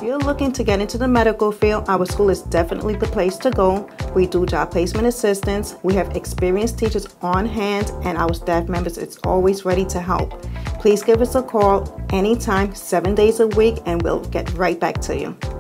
you're looking to get into the medical field, our school is definitely the place to go. We do job placement assistance. We have experienced teachers on hand, and our staff members is always ready to help. Please give us a call anytime, 7 days a week, and we'll get right back to you.